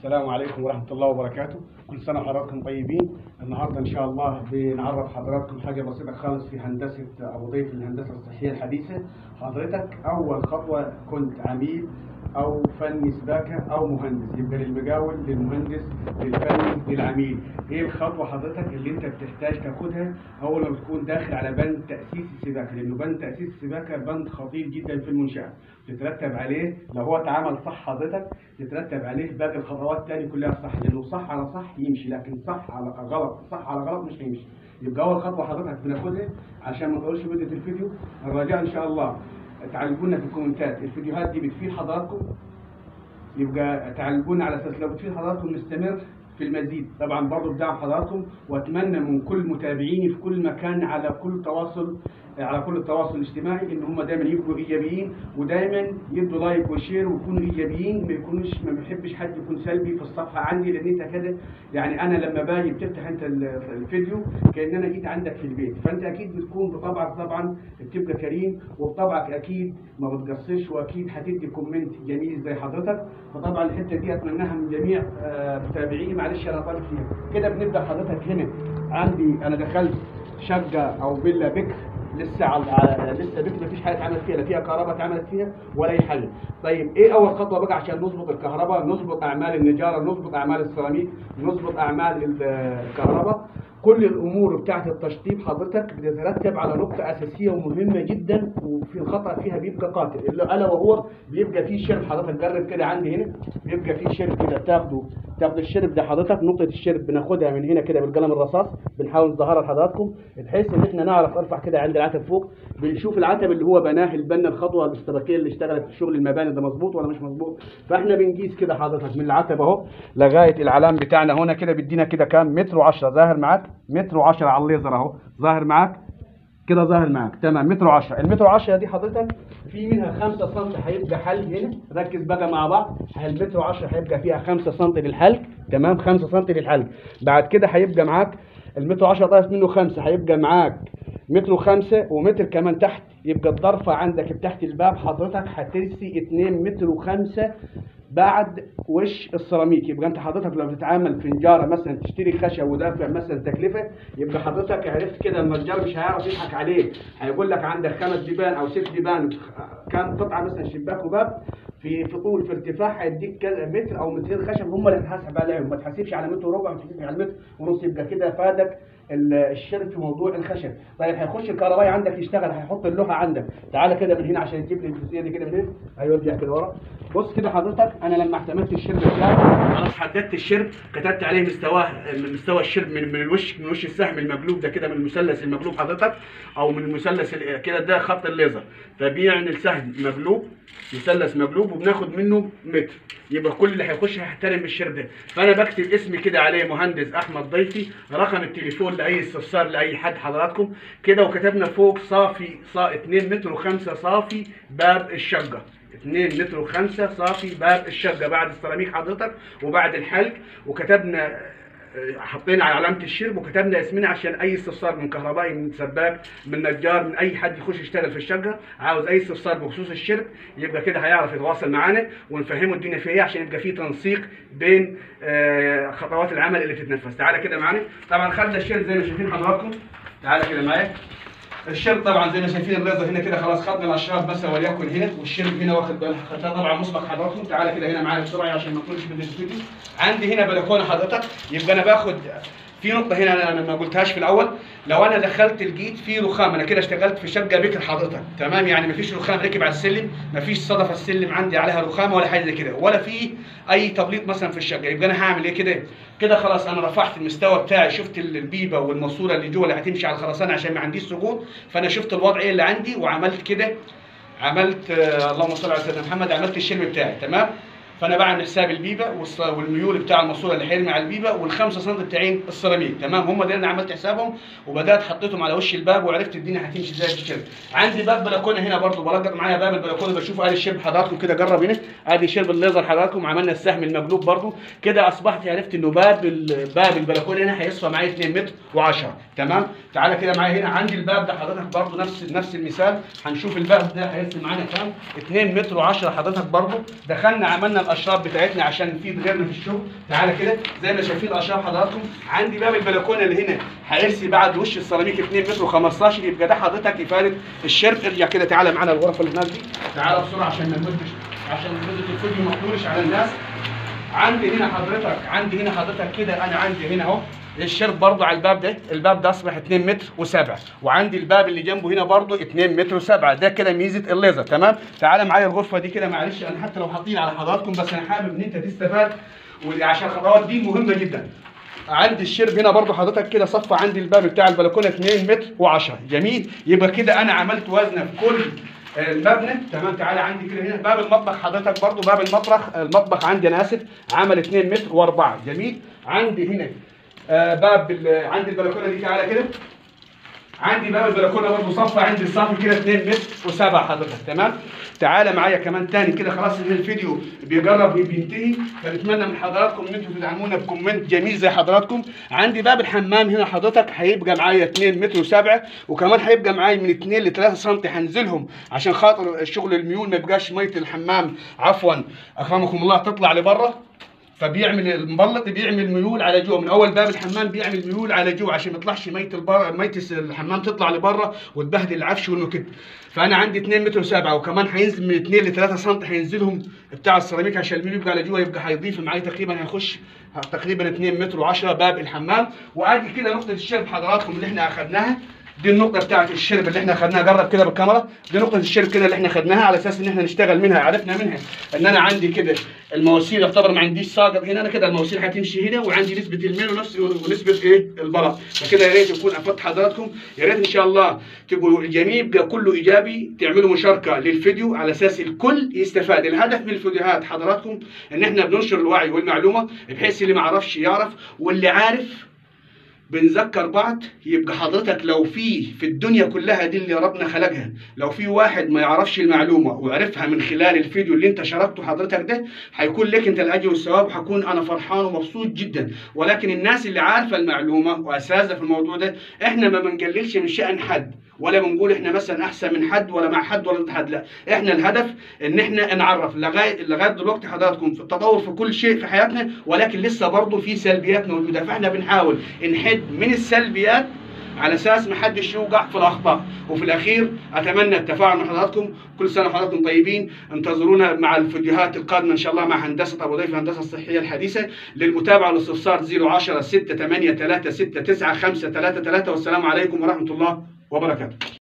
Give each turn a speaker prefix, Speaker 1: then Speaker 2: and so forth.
Speaker 1: السلام عليكم ورحمة الله وبركاته. كل سنة وحضراتكم طيبين. النهاردة إن شاء الله بنعرف حضراتكم حاجة بسيطة خالص في هندسة أبو ضيف، الهندسة الصحية الحديثة. حضرتك أول خطوة كنت عميل أو فني سباكة أو مهندس، يبقى للمقاول للمهندس للفني للعميل. إيه الخطوة حضرتك اللي أنت بتحتاج تاخدها أول ما تكون داخل على بند تأسيس السباكة؟ لأنه بند تأسيس السباكة بند خطير جدا في المنشأة، تترتب عليه لو هو اتعمل صح حضرتك تترتب عليه باقي الخطوات الثانيه كلها صح، لانه صح على صح يمشي، لكن صح على غلط صح على غلط مش هيمشي. يبقى اول خطوه حضرتك بناخدها عشان ما نطولش مده الفيديو. الرجاء ان شاء الله تعلقونا في الكومنتات، الفيديوهات دي بتفيد حضراتكم، يبقى تعلقونا على اساس لو بتفيد حضراتكم نستمر في المزيد. طبعا برضه بدعم حضراتكم، واتمنى من كل متابعيني في كل مكان على كل التواصل الاجتماعي ان هم دايما يبقوا ايجابيين، ودايما يدوا لايك وشير ويكونوا ايجابيين، ما بحبش حد يكون سلبي في الصفحه عندي، لان انت كده يعني انا لما باجي بتفتح انت الفيديو كأن انا جيت عندك في البيت، فانت اكيد بتكون بطبعك طبعا بتبقى كريم، وبطبعك اكيد ما بتقصش، واكيد هتدي كومنت جميل زي حضرتك. فطبعا الحته دي اتمناها من جميع متابعيني. معلش انا طالب فيها كده. بنبدا حضرتك هنا عندي انا دخلت شقه او فيلا بكر، لسه بكر مفيش حاجه اتعملت فيها، لا فيها كهرباء اتعملت فيها ولا اي حاجه. طيب ايه اول خطوه بقى عشان نظبط الكهرباء، نظبط اعمال النجاره، نظبط اعمال السيراميك، نظبط اعمال الكهرباء؟ كل الامور بتاعت التشطيب حضرتك بتترتب على نقطه اساسيه ومهمه جدا، وفي الخطا فيها بيبقى قاتل، الا وهو بيبقى فيه شرب. حضرتك جرب كده عندي هنا بيبقى فيه شرب كده، تاخد الشرب ده حضرتك، نقطه الشرب بناخدها من هنا كده بالقلم الرصاص، بنحاول نظهرها لحضراتكم بحيث ان احنا نعرف ارفع كده عند العتب فوق. بنشوف العتب اللي هو بناه البنا الخطوه الاستباقيه اللي اشتغلت في شغل المباني ده مظبوط ولا مش مظبوط. فاحنا بنقيس كده حضرتك من العتب اهو لغايه العلام بتاعنا هنا كده، بيدينا كده كام؟ متر و10. ظاهر معاك متر و10 على الليزر اهو، ظاهر معاك كده، ظاهر معاك تمام متر و10. المتر و10 دي حضرتك في منها 5 سم هيبقى حلق هنا، ركز بقى مع بعض. المتر و10 هيبقى فيها 5 سم للحلق، تمام، 5 سم للحلق. بعد كده هيبقى معاك المتر 10 طايف منه 5، هيبقى معاك متر و5 ومتر كمان تحت، يبقى الضرفه عندك تحت الباب حضرتك هترسي 2 متر و5 بعد وش السيراميك. يبقى انت حضرتك لو بتتعامل في نجاره مثلا تشتري خشب ودافع مثلا تكلفه، يبقى حضرتك عرفت كده النجار مش هيعرف يضحك عليك، هيقول لك عندك 5 بيبان او 6 بيبان، كام قطعه مثلا شباك وباب في طول في ارتفاع، هيديك كذا متر او مترين خشب هم اللي هتحاسب عليهم، ما تحاسبش على متر وربع، ما تحاسبش على متر ونص. يبقى كده فادك الشرب في موضوع الخشب. طيب هيخش الكهربائي عندك يشتغل، هيحط اللوحه عندك. تعالى كده من هنا عشان تجيب لي الجزئيه دي كده من هنا. ايوه ارجع كده ورا. بص كده حضرتك، انا لما اعتمدت الشرب بتاعي خلاص حددت الشرب، كتبت عليه مستوى الشرب من وش السهم المقلوب ده كده، من المثلث المقلوب حضرتك، او من المثلث كده ده خط الليزر، فبيعني السهم مقلوب، مثلث مقلوب، وبناخد منه متر. يبقى كل اللي هيخش هيحترم الشرب ده. فانا بكتب اسمي كده عليه مهندس احمد ضيفي، رقم التليفون لاي استفسار لاي حد حضراتكم كده، وكتبنا فوق صافي 2 متر و5 صافي باب الشقه، 2 متر و5 صافي باب الشقه بعد السيراميك حضرتك وبعد الحلق. وكتبنا حطينا على علامه الشرب، وكتبنا اسمنا عشان اي استفسار من كهربائي من سباك من نجار من اي حد يخش يشتغل في الشقه عاوز اي استفسار بخصوص الشرب، يبقى كده هيعرف يتواصل معانا ونفهمه الدنيا فيها ايه، عشان يبقى في تنسيق بين خطوات العمل اللي بتتنفذ. تعالى كده معانا. طبعا خدنا الشرب زي ما شايفين حضراتكم، تعالى كده معايا. الشرب طبعا زي ما شايفين الليزر هنا كده خلاص خدنا الاشراف مثلا وليكن هنا، والشرب هنا واخد بالك خدتها طبعا مسبق حضراتكم. تعالى كده هنا معايا بسرعه عشان ما نطولش من الفيديو. عندي هنا بلكونه حضرتك، يبقى انا باخد في نقطه هنا انا ما قلتهاش في الاول. لو انا دخلت لقيت في رخام، انا كده اشتغلت في شقه بكر حضرتك، تمام، يعني مفيش رخام ركب على السلم، مفيش صدفه السلم عندي عليها رخام ولا حاجه زي كده، ولا في اي تبليط مثلا في الشقه. يبقى انا هعمل ايه كده خلاص، انا رفعت المستوى بتاعي، شفت البيبه والماسوره اللي جوه اللي هتمشي على الخرسانه عشان ما عنديش سقوط، فانا شفت الوضع ايه اللي عندي وعملت كده، عملت اللهم صل على سيدنا محمد، عملت الشرب بتاعي تمام. فانا بعمل حساب البيبه والميول بتاع الماسوره اللي هيرمي على البيبه وال5 سم بتاعين السيراميك، تمام، هم دول انا عملت حسابهم وبدات حطيتهم على وش الباب وعرفت الدنيا هتمشي ازاي في الشرب. عندي باب بلكونه هنا برضو بلقط معايا باب البلكونه، بشوف ادي الشرب حضراتكم كده، جرب هنا ادي شرب الليزر حضراتكم، عملنا السهم المقلوب برضو كده، اصبحت عرفت انه باب البلكونه هنا هيصفى معايا 2 متر و10، تمام. تعالى كده معايا هنا عندي الباب ده حضرتك برضو نفس المثال، هنشوف الباب ده هيصفى معانا كام، 2 متر و10 حضرتك برضو. دخلنا عملنا الاشراب بتاعتنا عشان نفيد غيرنا في الشغل. تعالى كده زي ما شايفين الاشراب حضراتكم. عندي باب البلكونه اللي هنا هيرسي بعد وش السيراميك 2 متر و15، يبقى ده حضرتك افاده الشرب. ارجع كده تعالى معانا الغرفه اللي هناك دي، تعالى بسرعه عشان ما نمدش، عشان مده الفيديو ما تطولش على الناس. عندي هنا حضرتك كده، انا عندي هنا اهو الشرب برضه على الباب ده. الباب ده اصبح 2 متر و7، وعندي الباب اللي جنبه هنا برضه 2 متر و7. ده كده ميزه الليزر. تمام. تعالى معايا الغرفه دي كده. معلش انا حتى لو هطيل على حضراتكم، بس انا حابب ان انت تستفاد، وعشان الخطوات دي مهمه جدا. عندي الشرب هنا برضه حضرتك كده صفى عندي الباب بتاع البلكونه 2 متر و10. جميل. يبقى كده انا عملت وزنه في كل المبنى. تمام. تعالى عندي كده هنا باب المطبخ حضرتك برضه، باب المطبخ عندي انا اسف عمل 2 متر و4. جميل. عندي هنا عندي البلكونه دي. تعالى كده عندي باب البلكونه برضه صفى عندي الصف كده 2 متر و7 حضرتك. تمام. تعالى معايا كمان تاني كده. خلاص ان الفيديو بينتهي، فنتمنى من حضراتكم ان انتم تدعمونا بكومنت جميل زي حضراتكم. عندي باب الحمام هنا حضرتك هيبقى معايا 2 متر و7، وكمان هيبقى معايا من 2 ل 3 سم هنزلهم عشان خاطر الشغل الميول ما يبقاش ميه الحمام عفوا اكرمكم الله تطلع لبره، فبيعمل المبلط بيعمل ميول على جوه. من اول باب الحمام بيعمل ميول على جوه عشان ما يطلعش ميه الحمام تطلع لبره وتبهدل العفش والمكب. فانا عندي 2 متر و7، وكمان هينزل من 2 ل 3 سم هينزلهم بتاع السيراميك عشان الميول يبقى على جوه، يبقى هيضيف معايا تقريبا هيخش تقريبا 2 متر و10 باب الحمام. وادي كده نقطه الشرب حضراتكم اللي احنا اخذناها. دي النقطة بتاعت الشرب اللي احنا خدناها. جرب كده بالكاميرا. دي نقطة الشرب كده اللي احنا خدناها على اساس ان احنا نشتغل منها. عرفنا منها ان انا عندي كده المواسير يعتبر ما عنديش ساقط هنا. انا كده المواسير هتمشي هنا، وعندي نسبة الميل ونسبة ايه البلاط. فكده يا ريت يكون افدت حضراتكم. يا ريت ان شاء الله تبقوا الجميع يبقى كله ايجابي، تعملوا مشاركة للفيديو على اساس الكل يستفاد. الهدف من الفيديوهات حضراتكم ان احنا بننشر الوعي والمعلومة بحيث اللي ما عرفش يعرف، واللي عارف بنذكر بعض. يبقى حضرتك لو في الدنيا كلها دي اللي ربنا خلقها، لو في واحد ما يعرفش المعلومه وعرفها من خلال الفيديو اللي انت شاركته حضرتك ده، هيكون لك انت الاجر والثواب، وهكون انا فرحان ومبسوط جدا. ولكن الناس اللي عارفه المعلومه واساسها في الموضوع ده، احنا ما بنقللش من شأن حد، ولا بنقول احنا مثلا احسن من حد ولا مع حد ولا ضد حد. لا، احنا الهدف ان احنا نعرف. لغايه دلوقتي حضراتكم في التطور في كل شيء في حياتنا، ولكن لسه برضه في سلبيات موجوده، فاحنا بنحاول نحد من السلبيات على اساس ما حدش يوقع في الاخطاء. وفي الاخير اتمنى التفاعل مع حضراتكم. كل سنه وحضراتكم طيبين. انتظرونا مع الفيديوهات القادمه ان شاء الله مع هندسه ابو ضيف الهندسه الصحيه الحديثه. للمتابعه والاستفسار 010 683 69 533. والسلام عليكم ورحمه الله وبركاته.